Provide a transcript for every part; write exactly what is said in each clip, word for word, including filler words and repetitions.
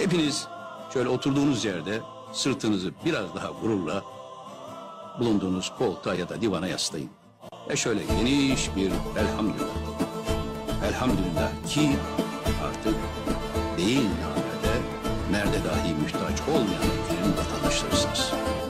Hepiniz şöyle oturduğunuz yerde sırtınızı biraz daha gururla bulunduğunuz koltuğa ya da divana yaslayın. Ve şöyle geniş bir elhamdülillah. Elhamdülillah ki artık değil namerde, merde dahi mühtaç olmayan ülkenin vatandaşlarısınız.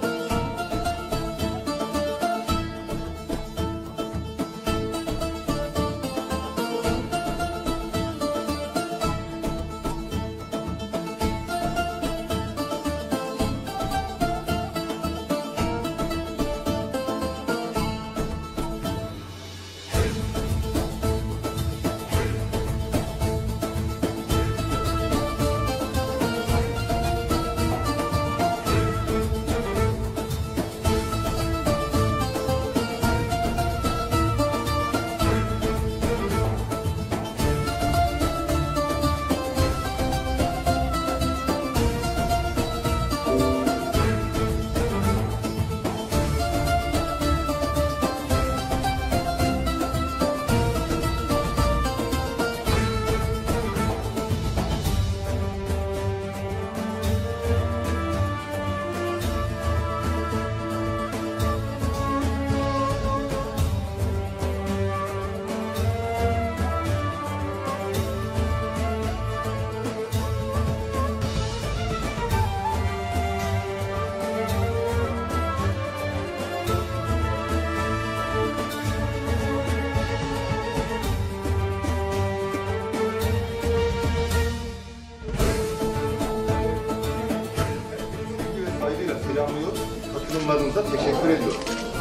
Selamlıyor, katılımlarınıza teşekkür ediyorum.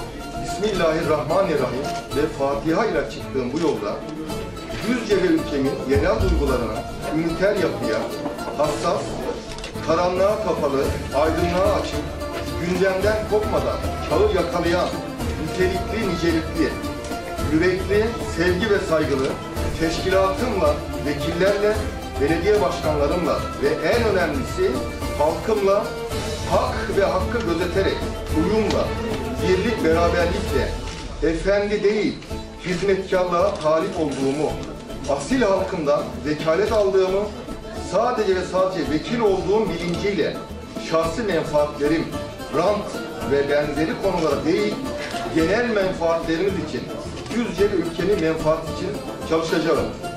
Bismillahirrahmanirrahim ve Fatiha ile çıktığım bu yolda yüzce ve ülkemin genel duygularına, üniter yapıya, hassas, karanlığa kapalı, aydınlığa açık, gündemden kopmadan çağı yakalayan, nitelikli, nicelikli, yürekli, sevgi ve saygılı teşkilatımla, vekillerle, belediye başkanlarımla ve en önemlisi halkımla hak ve hakkı gözeterek, uyumla, birlik beraberlikle, efendi değil, hizmetkarlığa talip olduğumu, asil halkımdan vekalet aldığımı, sadece ve sadece vekil olduğum bilinciyle şahsi menfaatlerim, rant ve benzeri konulara değil, genel menfaatlerimiz için, yüzce ve ülkenin menfaati için çalışacağım.